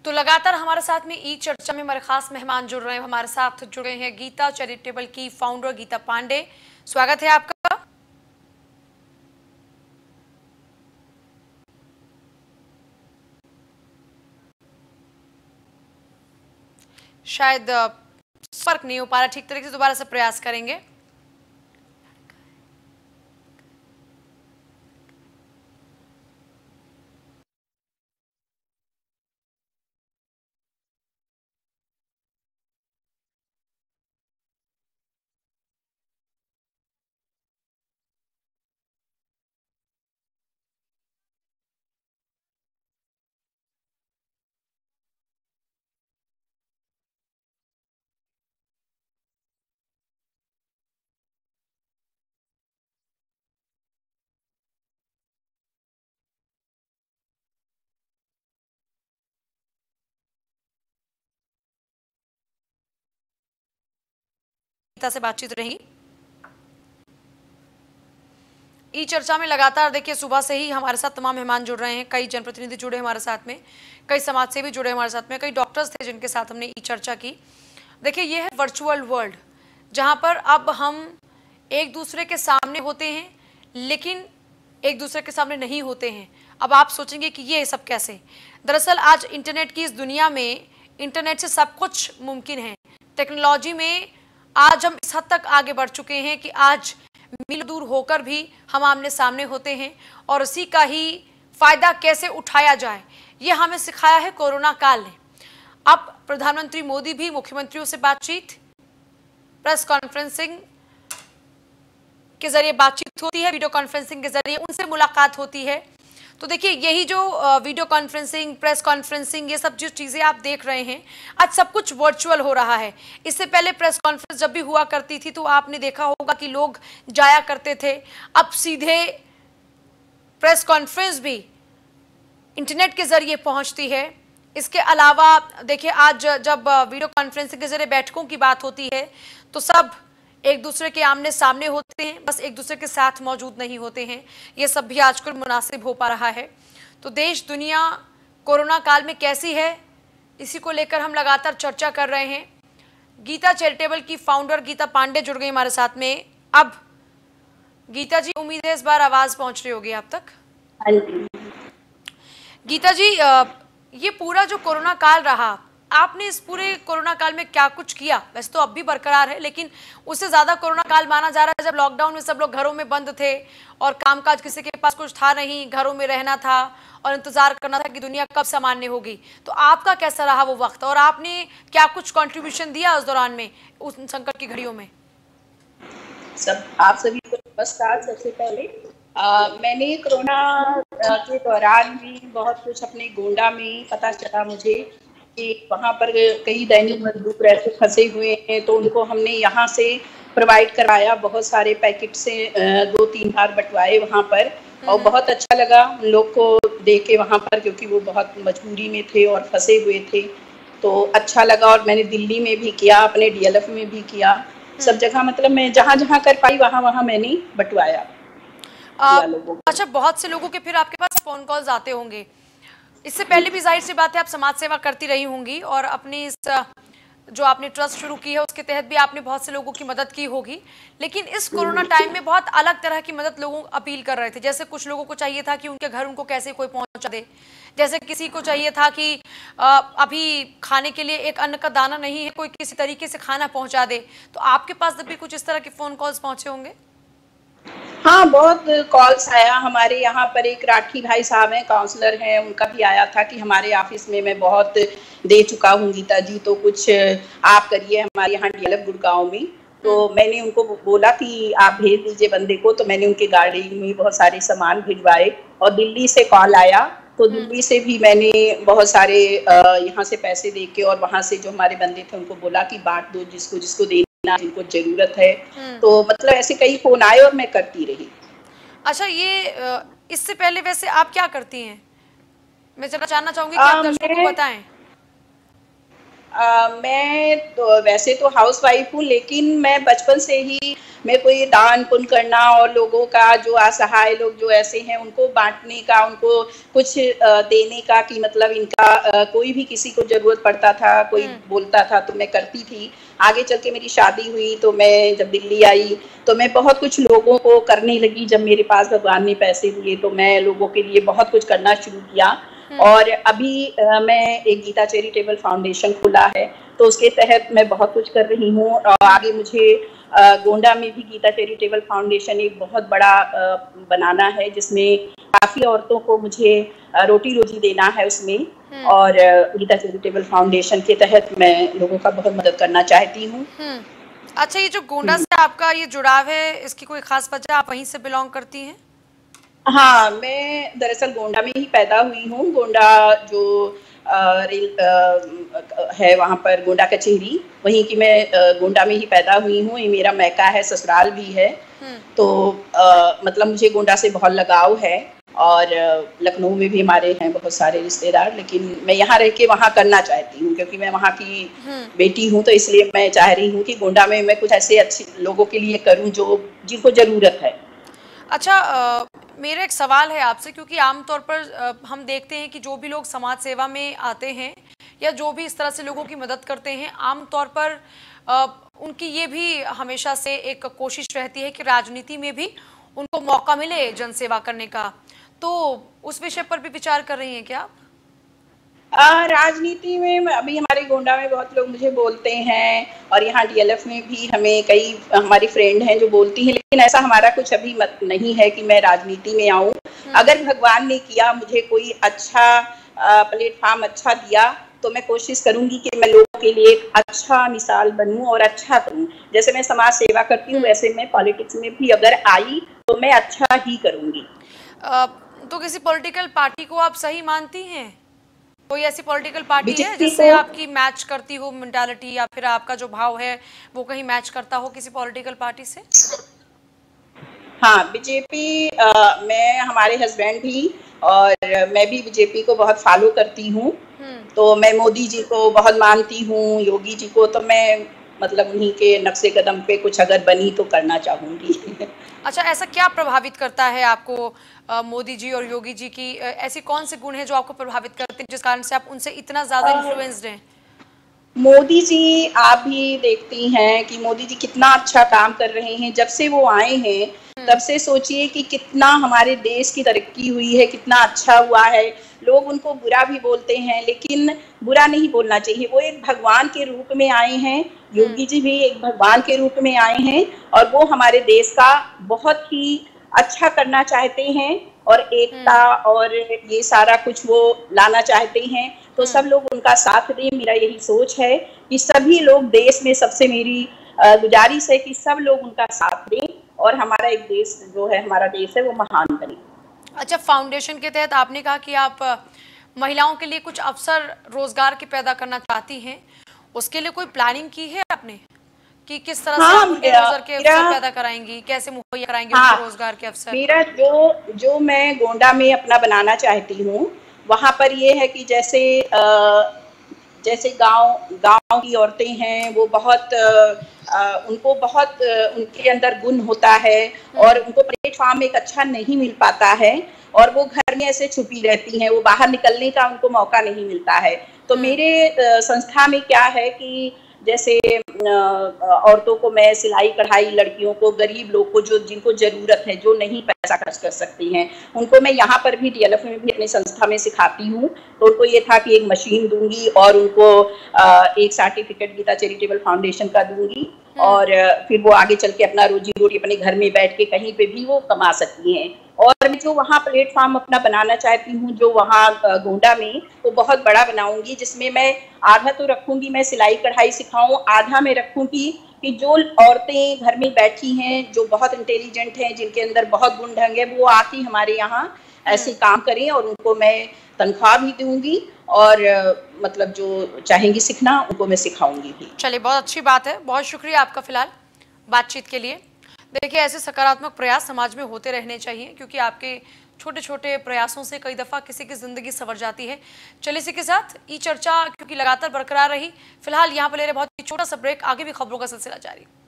तो लगातार हमारे साथ में ई चर्चा में हमारे खास मेहमान जुड़ रहे हैं। हमारे साथ जुड़े हैं गीता चैरिटेबल की फाउंडर गीता पांडे। स्वागत है आपका। शायद फर्क नहीं हो पा रहा ठीक तरीके से, दोबारा से प्रयास करेंगे। से बातचीत रही। ई चर्चा में लगातार देखिए सुबह से ही हमारे साथ तमाम मेहमान जुड़ रहे हैं। कई जनप्रतिनिधि जुड़े हमारे साथ में, कई समाज सेवी जुड़े हमारे साथ में, कई डॉक्टर्स थे जिनके साथ हमने ई चर्चा की। देखिए ये है वर्चुअल वर्ल्ड, जहां पर अब हम एक दूसरे के सामने होते हैं लेकिन एक दूसरे के सामने नहीं होते हैं। अब आप सोचेंगे कि ये सब कैसे। दरअसल आज इंटरनेट की इस दुनिया में इंटरनेट से सब कुछ मुमकिन है। टेक्नोलॉजी में आज हम इस हद तक आगे बढ़ चुके हैं कि आज मील दूर होकर भी हम आमने सामने होते हैं और उसी का ही फायदा कैसे उठाया जाए ये हमें सिखाया है कोरोना काल ने। अब प्रधानमंत्री मोदी भी मुख्यमंत्रियों से बातचीत, प्रेस कॉन्फ्रेंसिंग के जरिए बातचीत होती है, वीडियो कॉन्फ्रेंसिंग के जरिए उनसे मुलाकात होती है। तो देखिए यही जो वीडियो कॉन्फ्रेंसिंग, प्रेस कॉन्फ्रेंसिंग, ये सब जो चीज़ें आप देख रहे हैं आज सब कुछ वर्चुअल हो रहा है। इससे पहले प्रेस कॉन्फ्रेंस जब भी हुआ करती थी तो आपने देखा होगा कि लोग जाया करते थे। अब सीधे प्रेस कॉन्फ्रेंस भी इंटरनेट के जरिए पहुंचती है। इसके अलावा देखिए आज जब वीडियो कॉन्फ्रेंसिंग के जरिए बैठकों की बात होती है तो सब एक दूसरे के आमने सामने होते हैं, बस एक दूसरे के साथ मौजूद नहीं होते हैं। ये सब भी आजकल मुनासिब हो पा रहा है। तो देश दुनिया कोरोना काल में कैसी है, इसी को लेकर हम लगातार चर्चा कर रहे हैं। गीता चैरिटेबल की फाउंडर गीता पांडे जुड़ गई हमारे साथ में। अब गीता जी, उम्मीद है इस बार आवाज पहुंच रही होगी आप तक। गीता जी, ये पूरा जो कोरोना काल रहा, आपने इस पूरे कोरोना काल में क्या कुछ किया? वैसे तो अब भी बरकरार है लेकिन उससे ज्यादा कोरोना काल माना जा रहा है जब लॉकडाउन में सब लोग घरों में बंद थे और कामकाज किसी के पास कुछ था नहीं, घरों में रहना था और इंतजार करना था कि दुनिया कब सामान्य होगी। तो आपका कैसा रहा वो वक्त और आपने क्या कुछ कंट्रीब्यूशन दिया उस दौरान में, उस संकट की घड़ियों में? आप सभी को नमस्कार। सबसे पहले मैंने कोरोना के दौरान भी बहुत कुछ अपने गोंडा में पता चला मुझे कि वहाँ पर कई दैनिक मजदूर ऐसे फंसे हुए हैं, तो उनको हमने यहाँ से प्रोवाइड करवाया। बहुत सारे पैकेट से 2-3 बार बंटवाए वहाँ पर और बहुत अच्छा लगा उन लोग को देख के वहाँ पर, क्योंकि वो बहुत मजबूरी में थे और फंसे हुए थे। तो अच्छा लगा और मैंने दिल्ली में भी किया, अपने DLF में भी किया, सब जगह मतलब मैं जहाँ जहाँ कर पाई वहाँ वहाँ मैंने बंटवाया। अच्छा, बहुत से लोगों के फिर आपके पास फोन कॉल्स आते होंगे। इससे पहले भी जाहिर सी बात है आप समाज सेवा करती रही होंगी और अपनी इस जो आपने ट्रस्ट शुरू की है उसके तहत भी आपने बहुत से लोगों की मदद की होगी। लेकिन इस कोरोना टाइम में बहुत अलग तरह की मदद लोगों अपील कर रहे थे। जैसे कुछ लोगों को चाहिए था कि उनके घर उनको कैसे कोई पहुंचा दे, जैसे किसी को चाहिए था कि अभी खाने के लिए एक अन्न का दाना नहीं है, कोई किसी तरीके से खाना पहुंचा दे। तो आपके पास भी कुछ इस तरह के फोन कॉल्स पहुंचे होंगे? हाँ, बहुत कॉल्स आया। हमारे यहाँ पर एक राठी भाई साहब हैं, काउंसलर हैं, उनका भी आया था कि हमारे ऑफिस में मैं बहुत दे चुका हूँ गीता जी, तो कुछ आप करिए हमारे यहाँ DLF गुड़गांव में। तो मैंने उनको बोला कि आप भेज दीजिए बंदे को, तो मैंने उनके गाड़ी में बहुत सारे सामान भिजवाए। और दिल्ली से कॉल आया तो दिल्ली से भी मैंने बहुत सारे यहाँ से पैसे दे के और वहाँ से जो हमारे बंदे थे उनको बोला कि बांट दो जिसको जिसको देना, जिनको जरूरत है। तो मतलब ऐसे कई फोन आए और मैं करती रही। अच्छा, ये इससे पहले वैसे आप क्या करती हैं? मैं जरा जानना चाहूंगी कि आप दर्शकों को बताएं। मैं तो वैसे तो हाउस वाइफ हूँ, लेकिन मैं बचपन से ही मैं कोई दान पुण्य करना और लोगों का जो असहाय लोग जो ऐसे हैं उनको बांटने का, उनको कुछ देने का, कि मतलब इनका कोई भी किसी को जरूरत पड़ता था, कोई बोलता था तो मैं करती थी। आगे चल के मेरी शादी हुई तो मैं जब दिल्ली आई तो मैं बहुत कुछ लोगों को करने लगी। जब मेरे पास भगवान ने पैसे दिए तो मैं लोगों के लिए बहुत कुछ करना शुरू किया। और अभी मैं एक गीता चैरिटेबल फाउंडेशन खुला है, तो उसके तहत मैं बहुत कुछ कर रही हूँ। और आगे मुझे गोंडा में भी गीता चैरिटेबल फाउंडेशन एक बहुत बड़ा बनाना है, जिसमें काफ़ी औरतों को मुझे रोटी रोजी देना है उसमें। और गीता चैरिटेबल फाउंडेशन के तहत मैं लोगों का बहुत मदद करना चाहती हूँ। अच्छा, ये जो गोंडा से आपका ये जुड़ाव है, इसकी कोई खास वजह? आप वहीं से बिलोंग करती हैं? हाँ, मैं दरअसल गोंडा में ही पैदा हुई हूँ। गोंडा जो रेल है वहाँ पर गोंडा कचहरी, वहीं की मैं गोंडा में ही पैदा हुई हूँ। ये मेरा मैका है, ससुराल भी है। तो मतलब मुझे गोंडा से बहुत लगाव है। और लखनऊ में भी हमारे हैं बहुत सारे रिश्तेदार, लेकिन मैं यहाँ रह के वहाँ करना चाहती हूँ, क्योंकि मैं वहाँ की बेटी हूँ। तो इसलिए मैं चाह रही हूँ कि गोंडा में मैं कुछ ऐसे अच्छे लोगों के लिए करूँ जो जिनको ज़रूरत है। अच्छा, मेरा एक सवाल है आपसे, क्योंकि आमतौर पर हम देखते हैं कि जो भी लोग समाज सेवा में आते हैं या जो भी इस तरह से लोगों की मदद करते हैं, आमतौर पर उनकी ये भी हमेशा से एक कोशिश रहती है कि राजनीति में भी उनको मौका मिले जनसेवा करने का। तो उस विषय पर भी विचार कर रही हैं क्या आप? राजनीति में अभी हमारे गोंडा में बहुत लोग मुझे बोलते हैं, और यहाँ डीएलएफ में भी हमें कई हमारी फ्रेंड हैं जो बोलती हैं, लेकिन ऐसा हमारा कुछ अभी मत नहीं है कि मैं राजनीति में आऊँ। अगर भगवान ने किया, मुझे कोई अच्छा प्लेटफॉर्म अच्छा दिया, तो मैं कोशिश करूंगी कि मैं लोगों के लिए एक अच्छा मिसाल बनूं और अच्छा करूं। जैसे मैं समाज सेवा करती हूँ, वैसे मैं पॉलिटिक्स में भी अगर आई तो मैं अच्छा ही करूंगी। तो किसी पॉलिटिकल पार्टी को आप सही मानती हैं? कोई ऐसी पॉलिटिकल पार्टी है बीजेपी जिससे को, आपकी मैच करती हो मेंटालिटी, या फिर आपका जो भाव है वो कहीं मैच करता हो किसी पॉलिटिकल पार्टी से? हाँ, बीजेपी मैं, हमारे हस्बैंड भी और मैं भी बीजेपी को बहुत फॉलो करती हूँ। तो मैं मोदी जी को बहुत मानती हूँ, योगी जी को। तो मैं मतलब उन्हीं के नक्शे कदम पे कुछ अगर बनी तो करना चाहूँगी। अच्छा, ऐसा क्या प्रभावित करता है आपको मोदी जी और योगी जी की? ऐसी कौन से गुण हैं जो आपको प्रभावित करते हैं, जिस कारण से आप उनसे इतना ज्यादा इन्फ्लुएंस्ड हैं? मोदी जी, आप भी देखती हैं कि मोदी जी कितना अच्छा काम कर रहे हैं। जब से वो आए हैं तब से सोचिए कि कितना हमारे देश की तरक्की हुई है, कितना अच्छा हुआ है। लोग उनको बुरा भी बोलते हैं, लेकिन बुरा नहीं बोलना चाहिए। वो एक भगवान के रूप में आए हैं, योगी जी भी एक भगवान के रूप में आए हैं, और वो हमारे देश का बहुत ही अच्छा करना चाहते हैं, और एकता और ये सारा कुछ वो लाना चाहते हैं। तो सब लोग उनका साथ दें, मेरा यही सोच है कि सभी लोग देश में, सबसे मेरी गुजारिश है कि सब लोग उनका साथ दें, और हमारा एक देश जो है, हमारा देश है, वो महान बने। अच्छा, फाउंडेशन के तहत आपने कहा कि आप महिलाओं के लिए कुछ अवसर रोजगार के पैदा करना चाहती हैं, उसके लिए कोई प्लानिंग की है आपने कि किस तरह से हाँ, आप उनके रोजगार के अवसर पैदा कराएंगी, कैसे मुहैया कराएंगी उनको रोजगार के अवसर? मेरा जो मैं गोंडा में अपना बनाना चाहती हूँ, वहाँ पर ये है कि जैसे गांव की औरतें हैं, वो बहुत उनको बहुत उनके अंदर गुण होता है, और उनको प्लेटफॉर्म एक अच्छा नहीं मिल पाता है, और वो घर में ऐसे छुपी रहती हैं, वो बाहर निकलने का उनको मौका नहीं मिलता है। तो मेरे संस्था में क्या है कि जैसे औरतों को मैं सिलाई कढ़ाई, लड़कियों को, गरीब लोग को, जो जिनको जरूरत है, जो नहीं पैसा खर्च कर सकती हैं, उनको मैं यहाँ पर भी डीएलएफ में भी अपनी संस्था में सिखाती हूँ। तो उनको ये था कि एक मशीन दूंगी, और उनको एक सर्टिफिकेट गीता चैरिटेबल फाउंडेशन का दूंगी, और फिर वो आगे चल के अपना रोजी रोटी अपने घर में बैठ के कहीं पे भी वो कमा सकती हैं। और मैं जो वहाँ प्लेटफॉर्म अपना बनाना चाहती हूँ, जो वहाँ गोंडा में, वो बहुत बड़ा बनाऊंगी, जिसमें मैं आधा तो रखूंगी मैं सिलाई कढ़ाई सिखाऊं, आधा मैं रखूंगी कि जो औरतें घर में बैठी हैं, जो बहुत इंटेलिजेंट हैं, जिनके अंदर बहुत गुण ढंग है, वो आके हमारे यहाँ ऐसे काम करें, और उनको मैं तनख्वाह भी दूंगी, और मतलब जो चाहेंगी सीखना उनको मैं सिखाऊंगी भी। चलिए, बहुत अच्छी बात है, बहुत शुक्रिया आपका फिलहाल बातचीत के लिए। देखिए, ऐसे सकारात्मक प्रयास समाज में होते रहने चाहिए, क्योंकि आपके छोटे छोटे प्रयासों से कई दफा किसी की जिंदगी संवर जाती है। चलिए इसी के साथ ई चर्चा क्योंकि लगातार बरकरार रही, फिलहाल यहाँ पर ले रहे बहुत ही छोटा सा ब्रेक, आगे भी खबरों का सिलसिला जारी।